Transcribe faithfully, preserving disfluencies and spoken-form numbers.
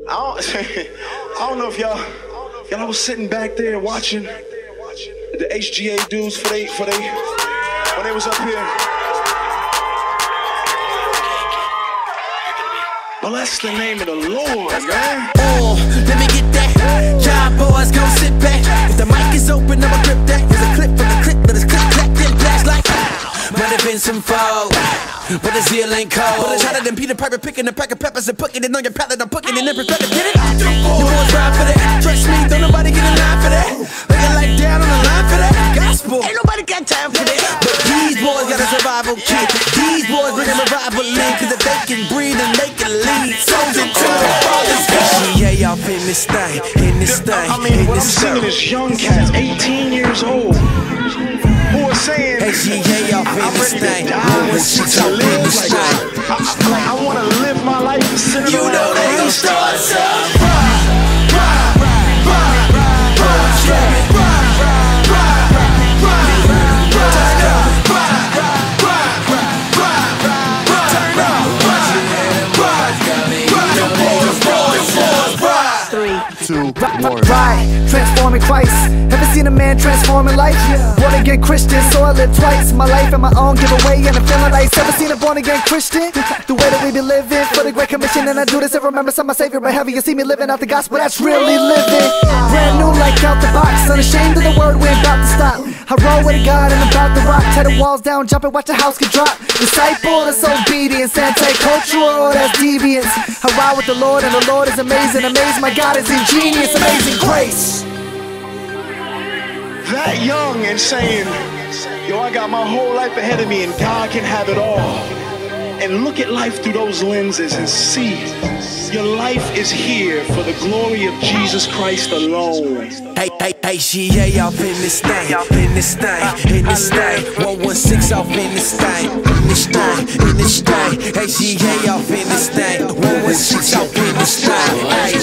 don't, I don't know if y'all, y'all was sitting back there watching the H G A dudes for they, for they, when they was up here. Bless the name of the Lord, man. Oh, let me get that. Y'all boys gon' sit back. If the mic is open, I'ma grip that. Here's a clip from the clip, let us click, clack, then blast like might have been some fall, but the zeal ain't cold. But I try to them Peter Piper picking a pack of peppers and putting it on your palate. I'm putting it in perspective, get it? You boys ride for that. Trust me, don't nobody get in line for that. Looking like down on the line for that. Gospel, ain't nobody got time for that. But these boys got a survival kit. These boys bring a revival in, cause if they can breathe and they can lead souls into the Father's house. Yeah, y'all in this thing, in this thing. I mean, what I'm singing is young cats, eighteen years old, who are saying, hey, G, yeah, y'all in this thing. To live like, I, like I want to live my life sitting you around. know they gon' start some Two, one. Right, transforming Christ. Ever seen a man transforming life? Born again Christian, so I live twice. My life and my own giveaway, and I'm feeling nice. Ever seen a born again Christian? The way that we be living for the Great Commission, and I do this and remember some my Savior. But heavy, you see me living out the gospel, that's really living. Brand new, like out the box, unashamed of the word, we ain't about to stop. I roll with a God and I'm about to rock. Tear the walls down, jump and watch the house get dropped. Disciple, that's obedience. Anti-cultural, that's deviance. I ride with the Lord and the Lord is amazing. Amazing, my God is ingenious. Amazing grace. That young and saying, yo, I got my whole life ahead of me and God can have it all. And look at life through those lenses and see your life is here for the glory of Jesus Christ alone. Hey, hey, hey, she, yeah, y'all in this thing, in this thing, in this thing. one one six off in this thing, in this thing, in this thing. Hey, she, yeah, y'all in this thing. one one six off in this thing. Hey,